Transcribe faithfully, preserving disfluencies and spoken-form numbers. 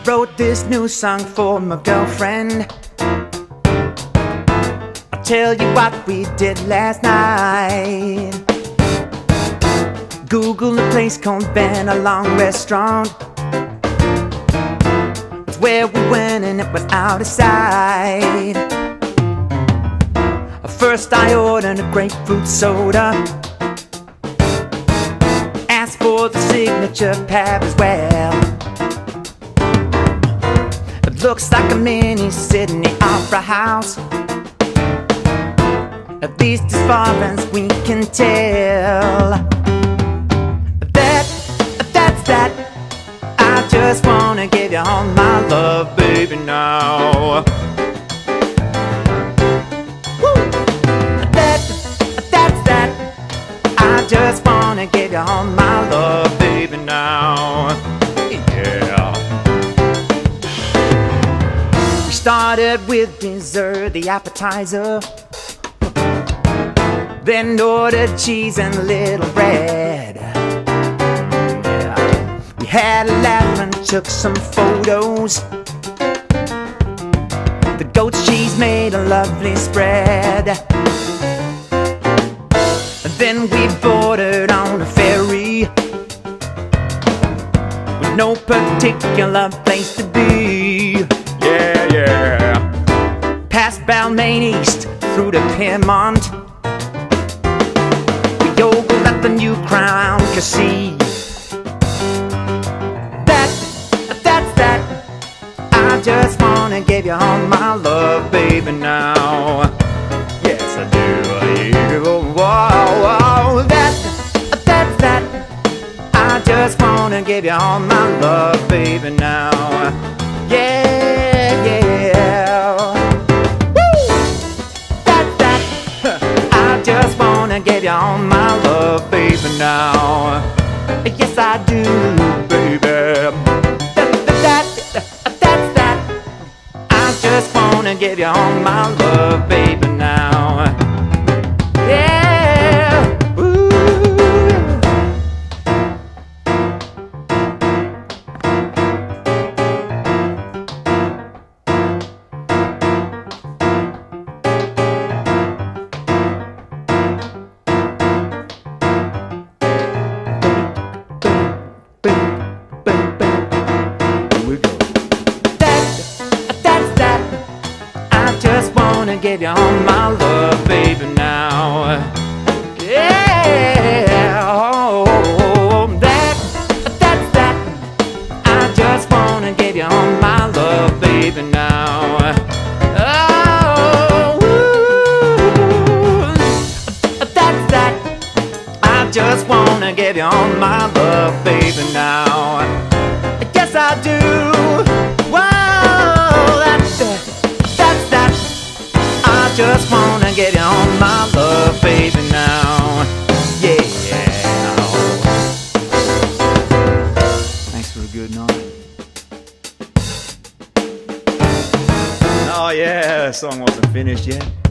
wrote this new song for my girlfriend. I'll tell you what we did last night. Googled a place called Benalong Restaurant. It's where we went and it was out of sight. First I ordered a grapefruit soda, asked for the signature pab as well. It looks like a mini Sydney Opera House, at least as far as we can tell. That, that's that. I just wanna give you all my love, baby, now. I just wanna give you all my love, baby, now. Yeah. We started with dessert, the appetizer, then ordered cheese and a little bread. Yeah. We had a laugh and took some photos. The goat's cheese made a lovely spread. Then we boarded on a ferry with no particular place to be. Yeah, yeah. Past Balmain East through to Pyrmont, we ogled at the new Crown Casino. That, that's that. I just wanna give you all my love, baby, now. Yes, I do. Whoa, that, that's that. I just wanna give you all my love, baby, now. Yeah, yeah. Woo! That's that. I just wanna give you all my love, baby, now. Yes, I do, baby. That, that, that, that's that. I just wanna give you all my love, baby, now. Yeah, ooh. That, that's that. I just wanna give you all my love, baby, now. Yeah, oh, that, that's that. I just wanna give you all my love, baby, now. Oh, ooh, that's that. I just wanna give you all my love, baby, now. Yes, I do. Wow, that's that's that. I just wanna give you all my love, baby, now. Yeah. Thanks for a good night. Oh yeah, the song wasn't finished yet.